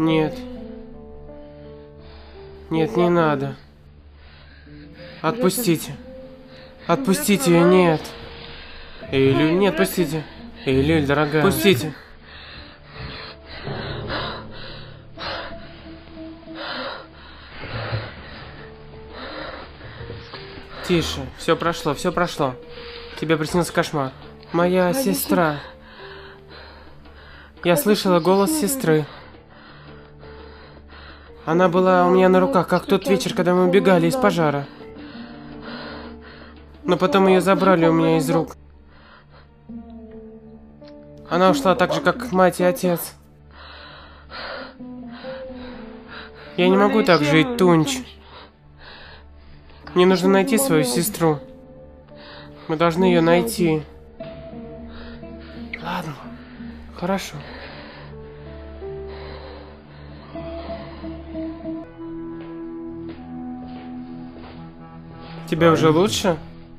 Нет. Нет, не надо. Отпустите. Отпустите ее, нет. Эйлюль, нет, пустите. Эйлюль, дорогая. Пустите. Тише, все прошло, все прошло. Тебе приснился кошмар. Моя сестра. Я слышала голос сестры. Она была у меня на руках, как тот вечер, когда мы убегали из пожара. Но потом ее забрали у меня из рук. Она ушла так же, как мать и отец. Я не могу так жить, Тунч. Мне нужно найти свою сестру. Мы должны ее найти. Ладно, хорошо. Тебе уже лучше?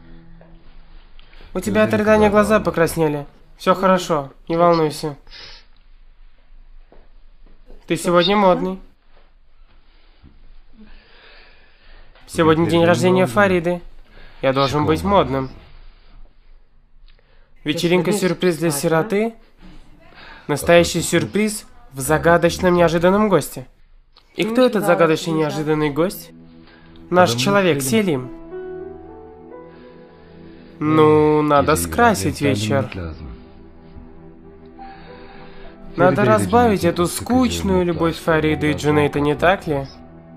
У тебя от рыдания глаза покраснели. Все хорошо, не волнуйся. Ты сегодня модный. Сегодня день рождения Фариды. Я должен быть модным. Вечеринка-сюрприз для сироты. Настоящий сюрприз в загадочном неожиданном госте. И кто этот загадочный неожиданный гость? Наш человек Селим. Ну, надо скрасить вечер. Надо разбавить эту скучную любовь Фариды и Джунейта, не так ли?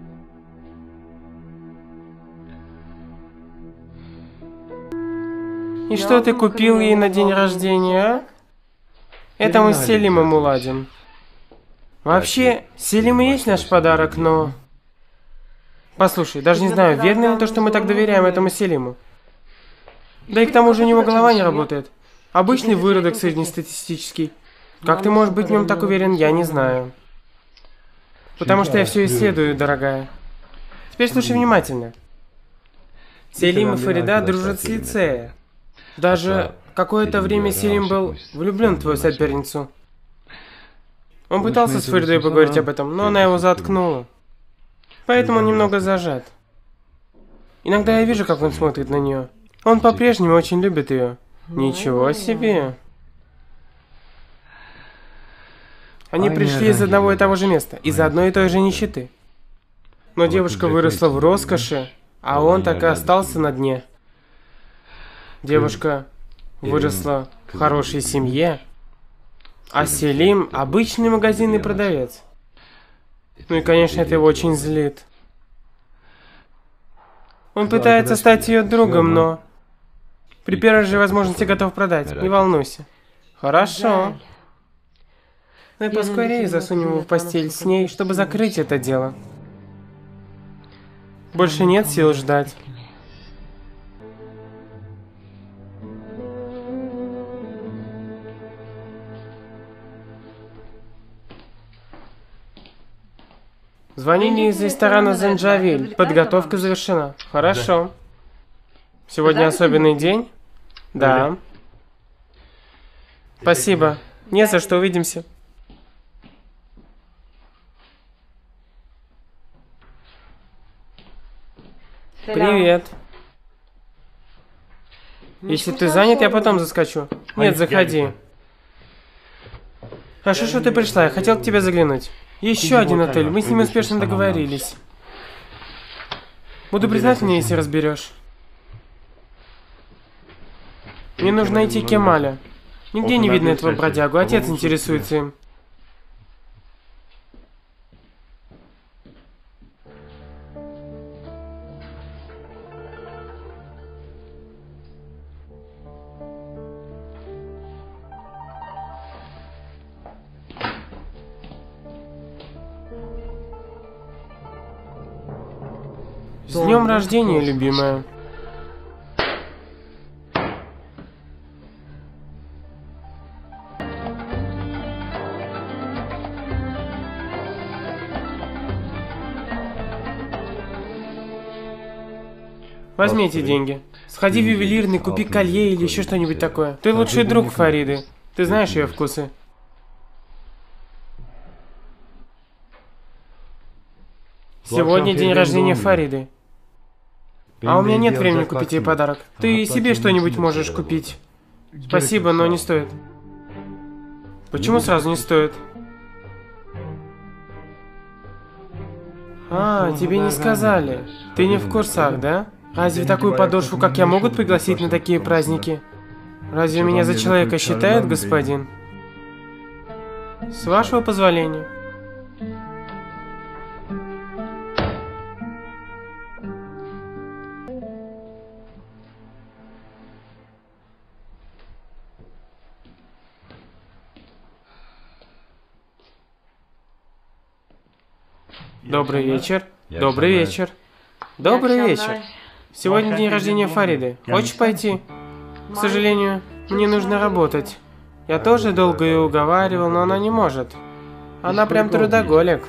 И что ты купил ей на день рождения, а? Это мы с Селимом уладим. Вообще, Селим и есть наш подарок, но... Послушай, даже не знаю, верно ли то, что мы так доверяем этому Селиму. Да и к тому же у него голова не работает. Обычный выродок среднестатистический. Как ты можешь быть в нем так уверен, я не знаю. Потому что я все исследую, дорогая. Теперь слушай внимательно. Селим и Фарида дружат с лицея. Даже какое-то время Селим был влюблен в твою соперницу. Он пытался с Фаридой поговорить об этом, но она его заткнула. Поэтому он немного зажат. Иногда я вижу, как он смотрит на нее. Он по-прежнему очень любит ее. Ничего себе. Они пришли из одного и того же места, из одной и той же нищеты. Но девушка выросла в роскоши, а он так и остался на дне. Девушка выросла в хорошей семье, а Селим – обычный магазинный продавец. Ну и, конечно, это его очень злит. Он пытается стать ее другом, но при первой же возможности готов продать. Не волнуйся. Хорошо. Ну и поскорее засунем его в постель с ней, чтобы закрыть это дело. Больше нет сил ждать. Звонили из ресторана Занджавиль. Подготовка завершена. Хорошо. Сегодня особенный день? Да. Спасибо. Не за что, увидимся. Привет. Если ты занят, я потом заскочу. Нет, заходи. А что ты пришла? Я хотел к тебе заглянуть. Еще один отель. Мы с ним успешно договорились. Буду признательна, если разберешь. Мне нужно найти Кемаля. Нигде не видно этого бродягу. Отец интересуется им. С днем рождения, любимая. Возьми эти деньги. Сходи в ювелирный, купи колье или еще что-нибудь такое. Ты лучший друг Фариды. Ты знаешь ее вкусы. Сегодня день рождения Фариды. А у меня нет времени купить ей подарок. Ты себе что-нибудь можешь купить. Спасибо, но не стоит. Почему сразу не стоит? А, тебе не сказали. Ты не в курсах, да? Разве такую подошву, как я, могут пригласить на такие праздники? Разве меня за человека считают, господин? С вашего позволения. Добрый вечер. Добрый вечер. Добрый вечер. Сегодня день рождения Фариды. Хочешь пойти? К сожалению, мне нужно работать. Я тоже долго ее уговаривал, но она не может. Она прям трудоголик.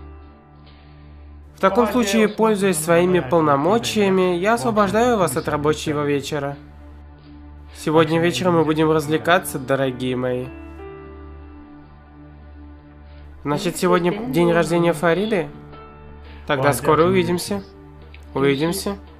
В таком случае, пользуясь своими полномочиями, я освобождаю вас от рабочего вечера. Сегодня вечером мы будем развлекаться, дорогие мои. Значит, сегодня день рождения Фариды? Тогда скоро увидимся. Увидимся.